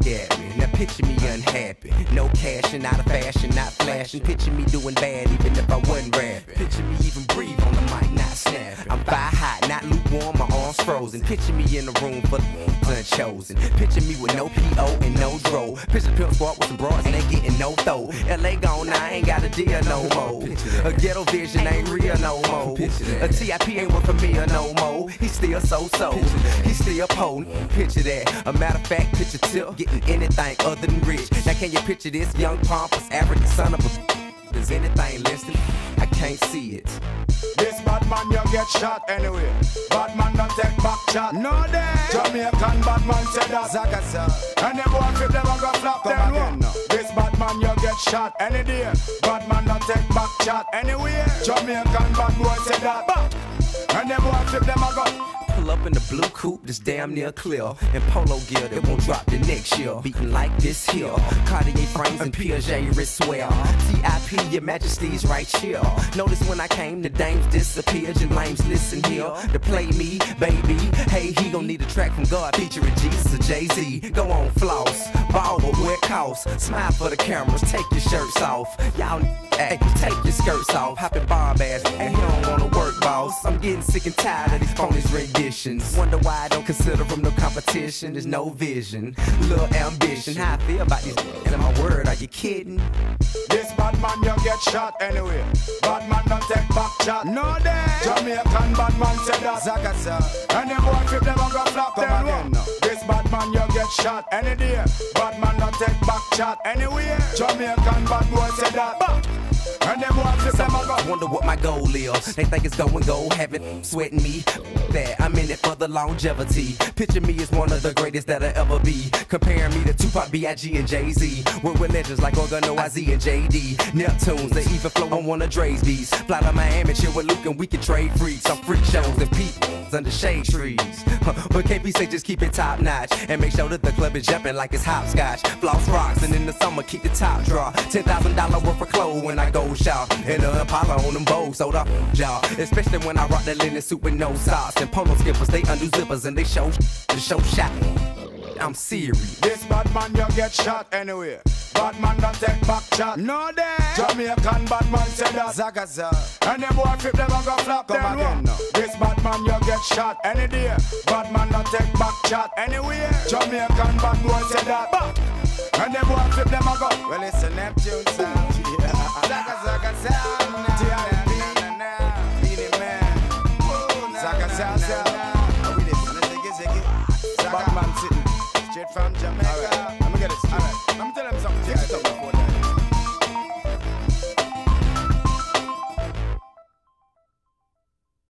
at me. Now picture me unhappy. No cash and out of fashion, not flashing. Picture me doing bad even if I wasn't rapping. Picture me even breathe on the mic, not snapping. I'm fire hot, not lukewarm, my arms frozen. Picture me in the room for the unchosen. Picture me with no P.O. and no dro. Picture Pimp Squad with some bras and they getting no throw. L.A. gone, now I ain't got a deal no more. A ghetto vision ain't real no more. A T.I.P. ain't work for me or no more. He still so-so, he still po. Picture that, a matter of fact, picture Tip getting anything other than rich. Now can you picture this young pompous African son of a... Is anything listening? I can't see it. This bad man you get shot anyway. Bad man don't take back shot. No day. Jamaican bad man said that. Zagasa. And them boy if them a go flop them again. No. This bad man you get shot any day. Bad man don't take back shot anywhere. Jamaican bad boy said that. And them boy if them a go. Pull up in the blue coupe, this damn near clear. And polo gear that won't drop the next year. Beating like this here. Cartier frames and Piaget wristwear. T.I.P. your majesty's right here. Notice when I came, the dames disappeared. Your lames listen here to play me, baby. Hey, he gon' need a track from God featuring Jesus or Jay-Z. Go on, floss, ball but wear costs. Smile for the cameras, take your shirts off. Y'all, hey, take your skirts off. Hopping bomb ass, and he don't wanna work, boss. I'm getting sick and tired of these phonies renditions. Wonder why I don't consider them no competition. There's no vision, little ambition. How I feel about these and my word, are you kidding? This bad man you get shot anyway. Bad man don't take back shot. No day. Jamaican bad man said that. Zagasa. And them boy if them a go flop them again. No. This bad man you get shot any day. Bad man don't take back shot anywhere. Jamaican bad boy said that. And them boy if them a go. Wonder what my goal is. They think it's go, haven't sweating me. That I'm in it for the longevity. Picture me as one of the greatest that'll ever be. Comparing me to Tupac, B.I.G. and Jay-Z. We're with legends like Organo, IZ and J.D. Neptunes, they even flow on one of Dre's beats. Fly to Miami, chill with Luke and we can trade freaks. I'm freak shows and peep under shade trees. But KP say just keep it top notch. And make sure that the club is jumping like it's hopscotch. Floss rocks and in the summer keep the top draw. $10,000 worth of clothes when I go shop. And the Impala on them bows, so the jaw. Especially when I rock that linen suit with no socks. And polo skippers, they undo zippers and they show shot. I'm serious. This bad man you get shot anyway. Bad man don't take back shot. No day. Jamaican bad man said that. Zagaza. And them boy if them a go flop them again. No. This bad man you get shot any day. Bad man don't take back shot anywhere. Jamaican bad boy said that. And them boy if them a go. Well it's a Neptune sound. Zagaza sound.